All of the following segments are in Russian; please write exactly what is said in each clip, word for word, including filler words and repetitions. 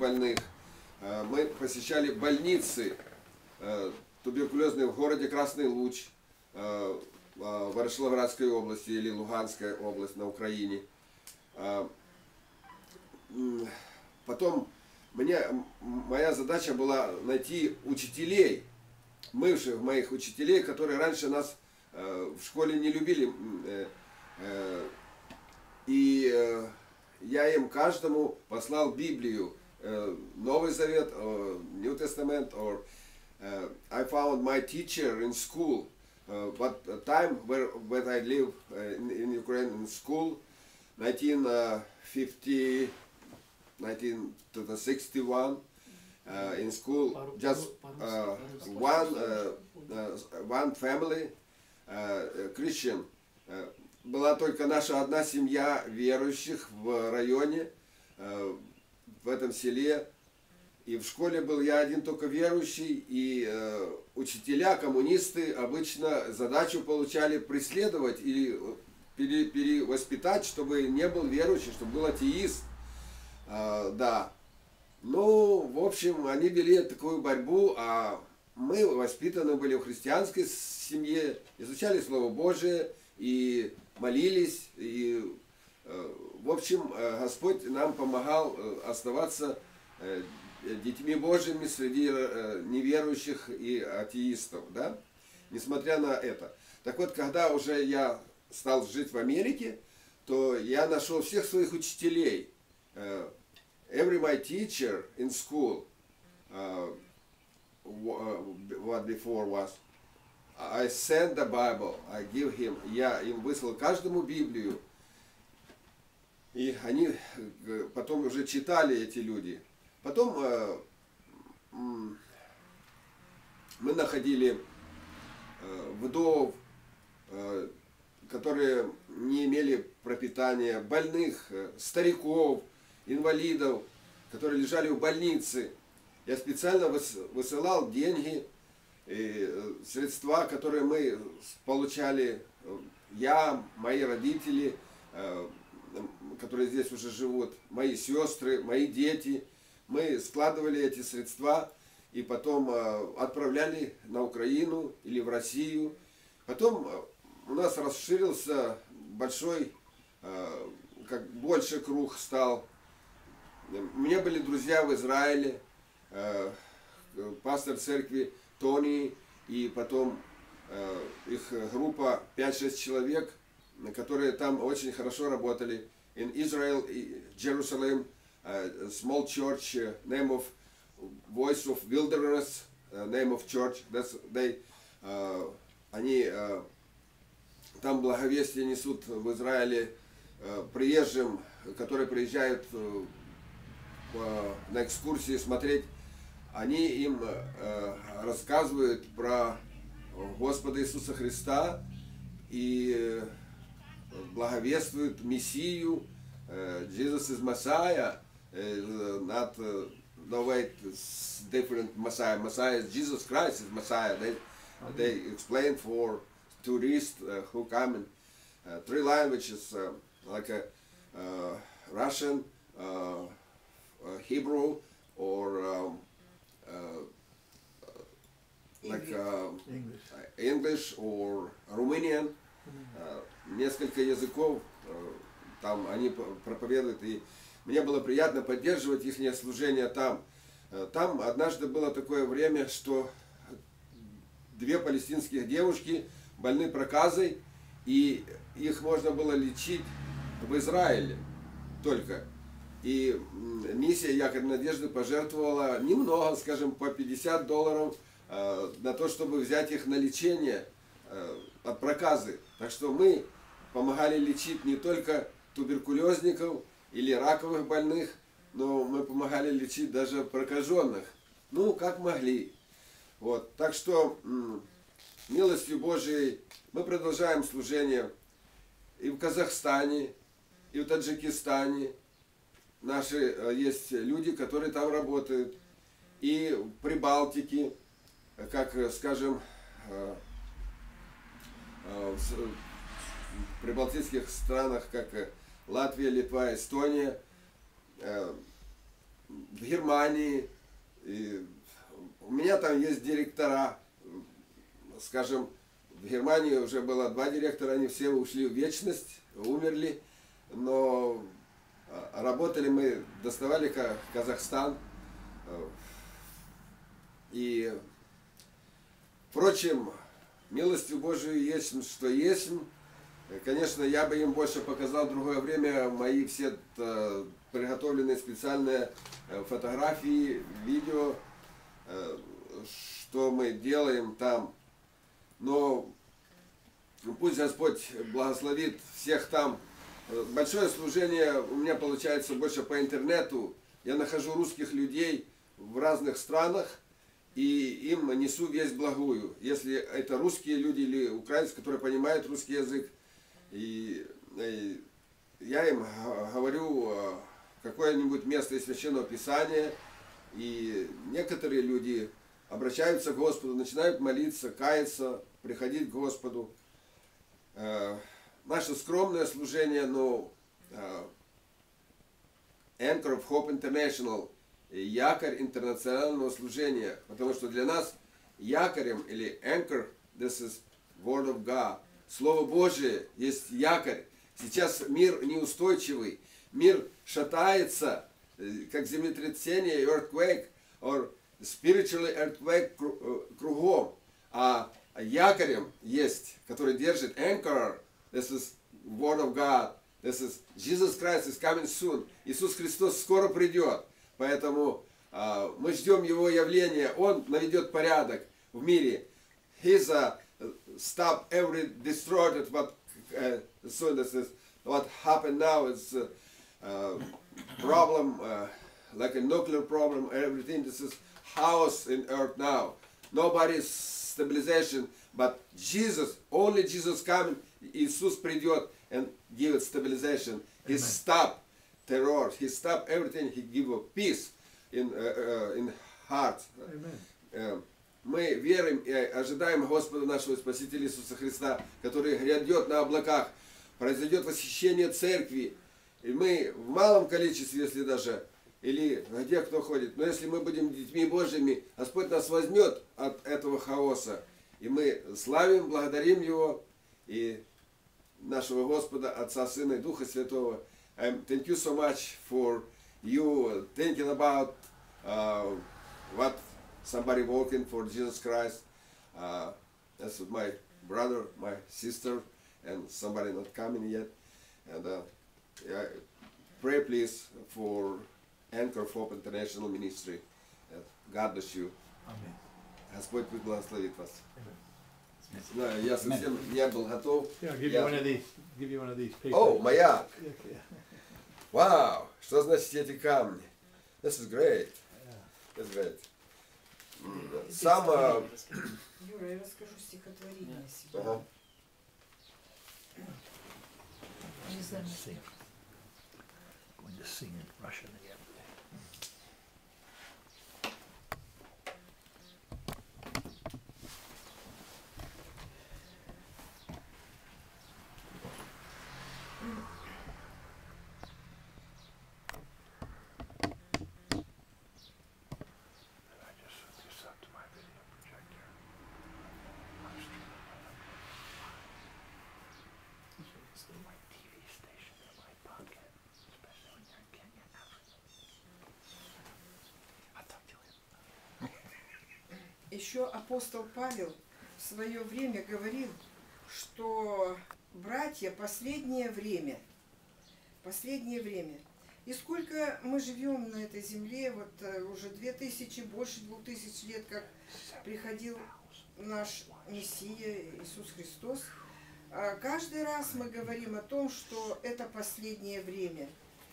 больных. Мы посещали больницы туберкулезные в городе Красный Луч, в Ворошиловградской области или Луганская область на Украине. Потом мне, моя задача была найти учителей, бывших моих учителей, которые раньше нас в школе не любили. И я им каждому послал Библию, Новый Завет, New Testament, or uh, I found my teacher in school. Uh, but the time where, where I live uh, in, in Ukraine in school, nineteen fifty, nineteen sixty-one, uh, in school, just uh, one, uh, uh, one family, uh, Christian. Uh, была только наша одна семья верующих в районе, uh, в этом селе. И в школе был я один только верующий, и э, учителя, коммунисты обычно задачу получали преследовать или пере, перевоспитать, чтобы не был верующий, чтобы был атеист. Э, да. Ну, в общем, они вели такую борьбу, а мы воспитаны были в христианской семье, изучали Слово Божие и молились. И, э, в общем, Господь нам помогал оставаться э, детьми Божьими среди неверующих и атеистов, да, несмотря на это. Так вот, когда уже я стал жить в Америке, то я нашел всех своих учителей. Every my teacher in school, uh, what before was, I sent the Bible, I give him, я им выслал каждому Библию, и они потом уже читали, эти люди. Потом э, мы находили э, вдов, э, которые не имели пропитания, больных, э, стариков, инвалидов, которые лежали в больнице. Я специально высылал деньги, э, средства, которые мы получали, э, я, мои родители, э, которые здесь уже живут, мои сестры, мои дети. Мы складывали эти средства и потом э, отправляли на Украину или в Россию. Потом э, у нас расширился большой, э, как больше круг стал. У меня были друзья в Израиле, э, пастор церкви Тони, и потом э, их группа пять-шесть человек, которые там очень хорошо работали. In Israel, Jerusalem, Uh, a small church, uh, name of Voice of Wilderness, uh, name of church. That's they. Uh, они uh, там благовестие несут в Израиле uh, приезжим, которые приезжают uh, uh, на экскурсии смотреть. Они им uh, рассказывают про Господа Иисуса Христа и uh, благовествуют Мессию. Uh, Jesus is Messiah. Uh, not uh, no way it's different Messiah. Messiah is Jesus Christ is Messiah. They uh-huh. they explain for tourists uh, who come in uh, three languages uh, like a uh, Russian, uh, uh, Hebrew, or um, uh, like uh, English. English or Romanian. Uh, несколько языков uh, там они проповедуют, и мне было приятно поддерживать их служение там. Там однажды было такое время, что две палестинских девушки больны проказой, и их можно было лечить в Израиле только. И миссия Якорь Надежды пожертвовала немного, скажем, по пятьдесят долларов на то, чтобы взять их на лечение от проказы. Так что мы помогали лечить не только туберкулезников или раковых больных, но мы помогали лечить даже прокаженных. Ну, как могли. Вот. Так что, милостью Божией, мы продолжаем служение и в Казахстане, и в Таджикистане. Наши есть люди, которые там работают. И в Прибалтике, как, скажем, в прибалтийских странах, как Латвия, Литва, Эстония, в Германии. И у меня там есть директора. Скажем, в Германии уже было два директора, они все ушли в вечность, умерли. Но работали мы, доставали Казахстан. И, впрочем, милостью Божией есть, что есть. Конечно, я бы им больше показал в другое время мои все приготовленные специальные фотографии, видео, что мы делаем там. Но пусть Господь благословит всех там. Большое служение у меня получается больше по интернету. Я нахожу русских людей в разных странах и им несу весть благую. Если это русские люди или украинцы, которые понимают русский язык, и, и я им говорю какое-нибудь место из Священного Писания, и некоторые люди обращаются к Господу, начинают молиться, каяться, приходить к Господу. Наше скромное служение, но Anchor of Hope International, якорь интернационального служения, потому что для нас якорем или anchor, this is word of God, Слово Божие есть якорь. Сейчас мир неустойчивый, мир шатается, как землетрясение, earthquake, or spiritually earthquake кругом, а якорем есть, который держит anchor, this is word of God, this is Jesus Christ is coming soon, Иисус Христос скоро придет. Поэтому uh, мы ждем Его явления. Он наведет порядок в мире. He's a stop every destroyed what uh, so this is what happened now is a uh, problem uh, like a nuclear problem. Everything this is chaos in earth now. Nobody's stabilization, but Jesus, only Jesus coming. Иисус придет and give it stabilization. He stop terror. He stop everything. He give a peace in uh, uh, in heart. Uh, мы верим и ожидаем Господа нашего Спасителя Иисуса Христа, который грядет на облаках. Произойдет восхищение церкви. И мы в малом количестве, если даже, или где кто ходит, но если мы будем детьми Божьими, Господь нас возьмет от этого хаоса. И мы славим, благодарим Его и нашего Господа, Отца, Сына и Духа Святого. Um, thank you so much for you thinking about uh, what somebody walking for Jesus Christ. Uh, that's my brother, my sister, and somebody not coming yet. And uh, yeah, pray please for Anchor of Hope International Ministry. Uh, God bless you. Amen. Господь пусть благословит вас. Да, я совсем не был готов. Yeah, I'll give you Я- one of these. Give you one of these papers. О, маяк! Yeah, yeah. Вау! Что значит эти камни? This is great. Yeah. That's great. Сам... а, Юра, я расскажу стихотворение сегодня. ага. Не знаю, Sing. Going to sing in Russian again. I just hook this up to my video projector. I'm streaming right up. It's the right T V station in my pocket, especially when you're in Kenya, Africa. I'll talk to you later. еще апостол Павел в свое время говорил, что братья, последнее время, последнее время. И сколько мы живем на этой земле, вот э, уже две тысячи, больше двух тысяч лет, как приходил наш Мессия Иисус Христос, а каждый раз мы говорим о том, что это последнее время.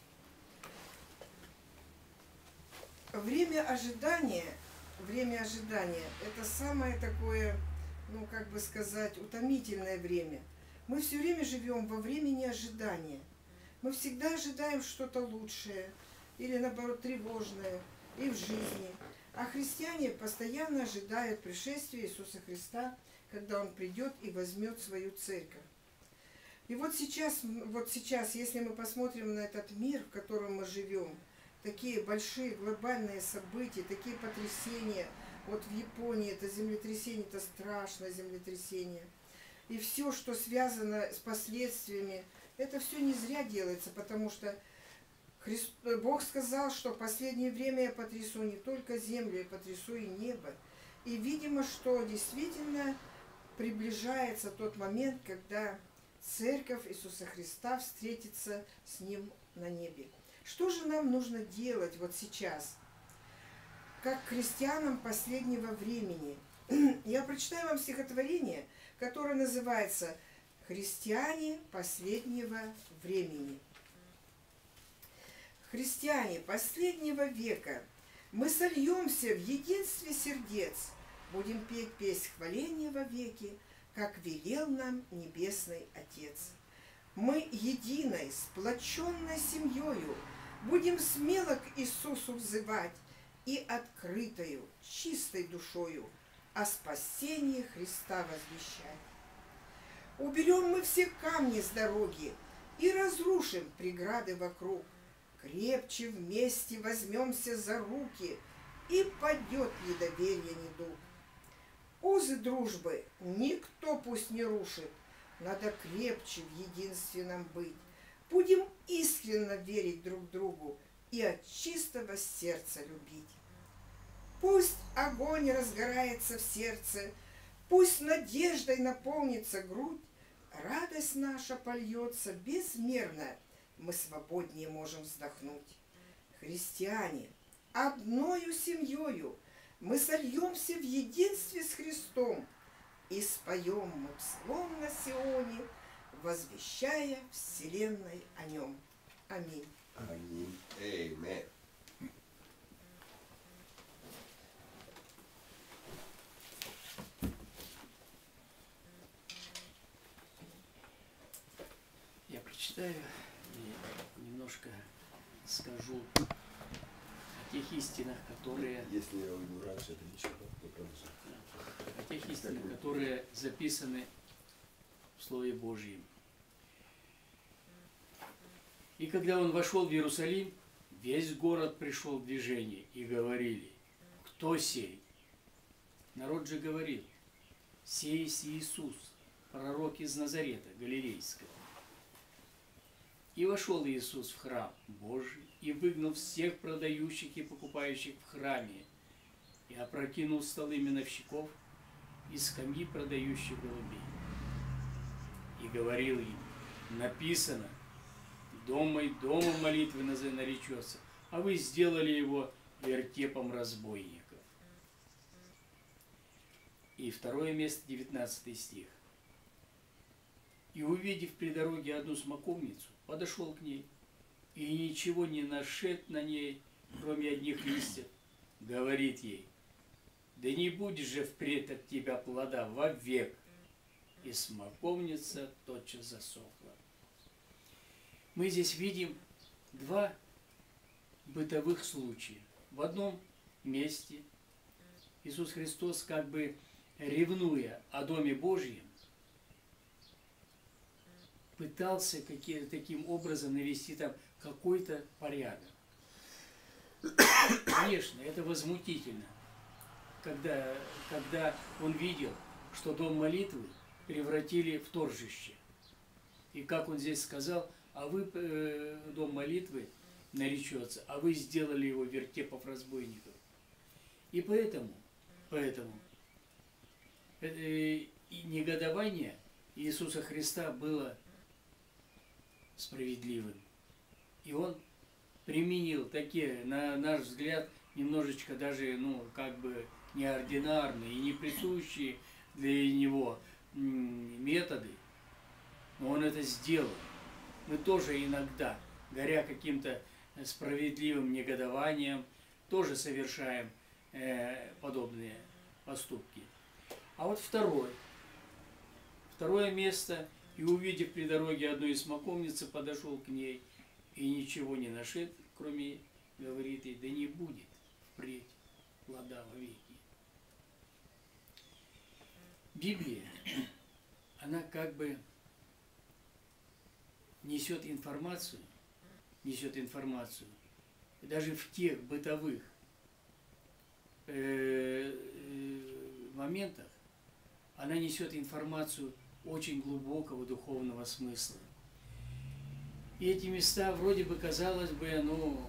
Время ожидания, время ожидания – это самое такое, ну, как бы сказать, утомительное время. Мы все время живем во времени ожидания. Мы всегда ожидаем что-то лучшее или, наоборот, тревожное и в жизни. А христиане постоянно ожидают пришествия Иисуса Христа, когда Он придет и возьмет свою церковь. И вот сейчас, вот сейчас, если мы посмотрим на этот мир, в котором мы живем, такие большие глобальные события, такие потрясения. Вот в Японии это землетрясение, это страшное землетрясение. И все, что связано с последствиями, это все не зря делается, потому что Христ... Бог сказал, что в последнее время я потрясу не только землю, я потрясу и небо. И видимо, что действительно приближается тот момент, когда Церковь Иисуса Христа встретится с Ним на небе. Что же нам нужно делать вот сейчас, как христианам последнего времени? Я прочитаю вам стихотворение, которое называется «Христиане последнего времени». Христиане последнего века, мы сольемся в единстве сердец, будем петь песнь хваления во веки, как велел нам Небесный Отец. Мы единой, сплоченной семьёю будем смело к Иисусу взывать и открытою, чистой душою о спасении Христа возвещать. Уберем мы все камни с дороги и разрушим преграды вокруг. Крепче вместе возьмемся за руки, и падет недоверие недуг. Узы дружбы никто пусть не рушит, надо крепче в единстве нам быть. Будем искренне верить друг другу и от чистого сердца любить. Пусть огонь разгорается в сердце, пусть надеждой наполнится грудь, радость наша польется безмерно, мы свободнее можем вздохнуть. Христиане, одною семьёю мы сольемся в единстве с Христом и споем мы псалом на Сионе, возвещая вселенной о Нем. Аминь. Аминь. Amen. Я прочитаю и немножко скажу о тех истинах, которые, Если я уйду раньше, это ничего, не продолжай. о тех истинах, которые записаны в Слове Божьем. И когда он вошел в Иерусалим, весь город пришел в движение и говорили: кто сей? Народ же говорил: сей есть Иисус, пророк из Назарета Галилейского. И вошел Иисус в храм Божий и выгнал всех продающих и покупающих в храме, и опрокинул столы миновщиков и скамьи продающих голубей. И говорил им: написано, дом мой домом молитвы наречется, а вы сделали его вертепом разбойников. И второе место, девятнадцатый стих. И, увидев при дороге одну смоковницу, подошел к ней, и ничего не нашед на ней, кроме одних листьев, говорит ей: да не будет же впредь от тебя плода вовек. И смоковница тотчас засохла. Мы здесь видим два бытовых случая. В одном месте Иисус Христос, как бы ревнуя о Доме Божьем, пытался каким, таким образом навести там какой-то порядок. Конечно, это возмутительно, когда, когда он видел, что дом молитвы превратили в торжище. И как он здесь сказал: а вы, э, дом молитвы наречется, а вы сделали его вертепов разбойников. И поэтому, поэтому э, и негодование Иисуса Христа было справедливым. И он применил такие, на наш взгляд, немножечко даже, ну, как бы неординарные и не присущие для него методы. Но он это сделал. Мы тоже иногда, горя каким-то справедливым негодованием, тоже совершаем э, подобные поступки. А вот второй. Второе место. И, увидев при дороге одну из смоковницы, подошел к ней, и ничего не нашед, кроме, говорит ей: да не будет впредь плода вовеки. Библия, она как бы несет информацию, несет информацию даже в тех бытовых э, э, моментах, она несет информацию очень глубокого духовного смысла. И эти места вроде бы, казалось бы, ну,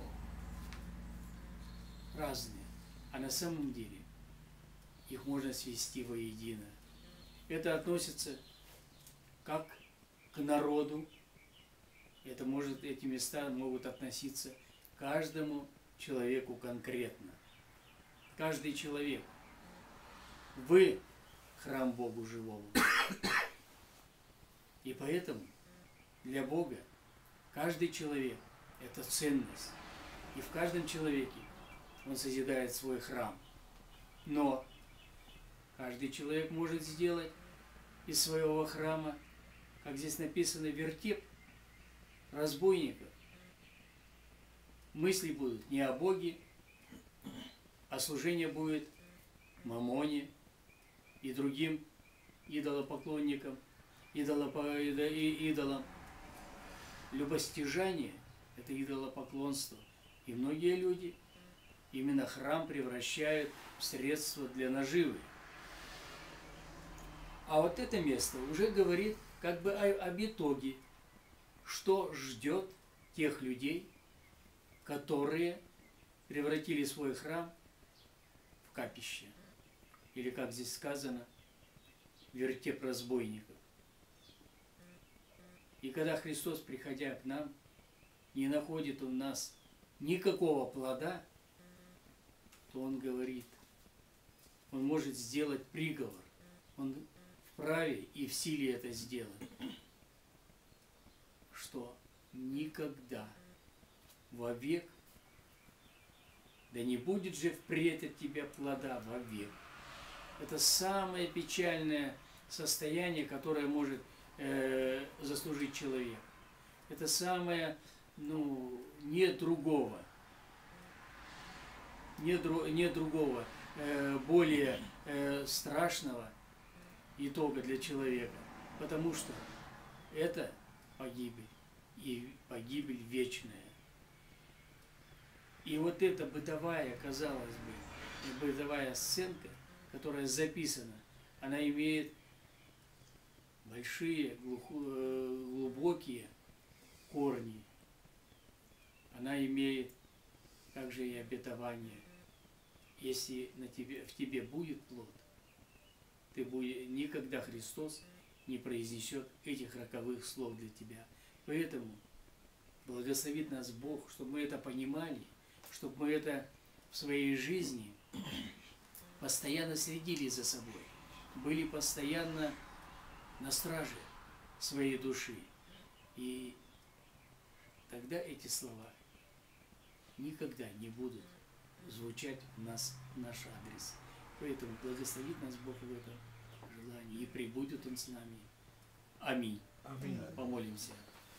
разные, а на самом деле их можно свести воедино. Это относится как к народу, это может, эти места могут относиться к каждому человеку конкретно. Каждый человек. Вы храм Богу живому. И поэтому для Бога каждый человек – это ценность. И в каждом человеке Он созидает свой храм. Но каждый человек может сделать из своего храма, как здесь написано, вертеп разбойников. Мысли будут не о Боге, а служение будет Мамоне и другим идолопоклонникам, идолопо, идолам. Любостяжание – это идолопоклонство. И многие люди именно храм превращают в средство для наживы. А вот это место уже говорит как бы о, об итоге, что ждет тех людей, которые превратили свой храм в капище. Или, как здесь сказано, вертеп разбойников. И когда Христос, приходя к нам, не находит у нас никакого плода, то Он говорит, Он может сделать приговор. Он вправе и в силе это сделать. Что никогда вовек, да не будет же впредь от тебя плода вовек. Это самое печальное состояние, которое может э, заслужить человек. Это самое, ну, нет другого, нет, нет другого, э, более э, страшного итога для человека, потому что это погибель, и погибель вечная. И вот эта бытовая, казалось бы, бытовая сценка, которая записана, она имеет большие, глубокие корни. Она имеет также и обетование. Если на тебе, в тебе будет плод, ты будешь, никогда Христос не произнесет этих роковых слов для тебя. Поэтому благословит нас Бог, чтобы мы это понимали, чтобы мы это в своей жизни постоянно следили за собой, были постоянно на страже своей души. И тогда эти слова никогда не будут звучать у нас в наш адрес. Поэтому благословит нас Бог в этом желании, и пребудет Он с нами. Аминь. Аминь. Помолимся.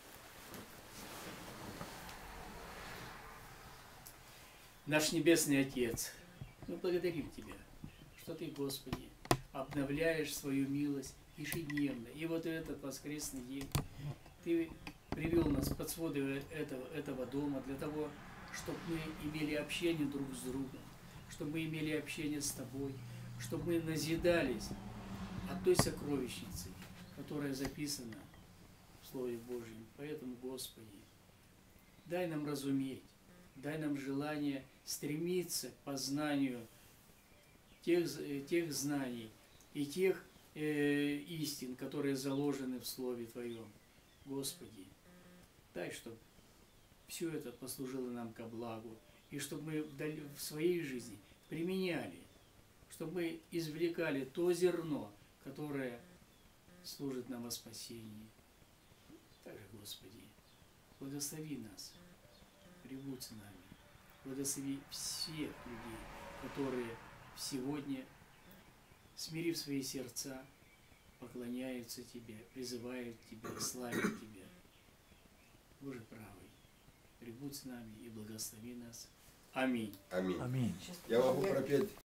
Наш Небесный Отец, мы благодарим Тебя, что Ты, Господи, обновляешь свою милость ежедневно. И вот в этот воскресный день Ты привел нас под своды этого, этого дома для того, чтобы мы имели общение друг с другом, чтобы мы имели общение с Тобой, чтобы мы назидались от той сокровищницы, которая записана в Слове Божьем. Поэтому, Господи, дай нам разуметь, дай нам желание стремиться к познанию тех, тех знаний и тех э, истин, которые заложены в Слове Твоем. Господи, дай, чтобы все это послужило нам ко благу, и чтобы мы в своей жизни применяли, чтобы мы извлекали то зерно, которое служит нам во спасении. Также, Господи, благослови нас, пребудь с нами, благослови всех людей, которые сегодня, смирив свои сердца, поклоняются Тебе, призывают Тебя, славят Тебя. Боже правый, пребудь с нами и благослови нас. Аминь. Аминь. Аминь. Я могу пропеть